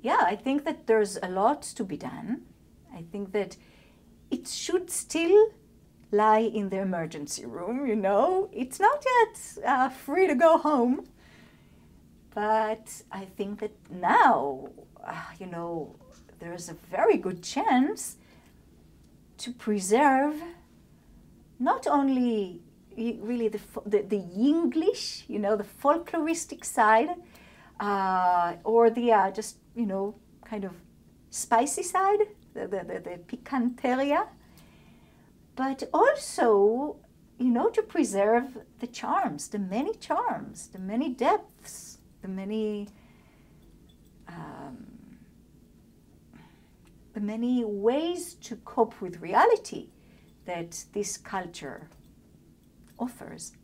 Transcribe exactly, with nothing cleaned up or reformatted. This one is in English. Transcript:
yeah, I think that there's a lot to be done. I think that it should still lie in the emergency room, you know. It's not yet uh, free to go home. But I think that now, uh, you know, there's a very good chance to preserve not only really the, the, the Yinglish, you know, the folkloristic side, uh, or the uh, just, you know, kind of spicy side, the, the, the, the picanteria, but also, you know, to preserve the charms, the many charms, the many depths, the many, um, the many ways to cope with reality that this culture offers.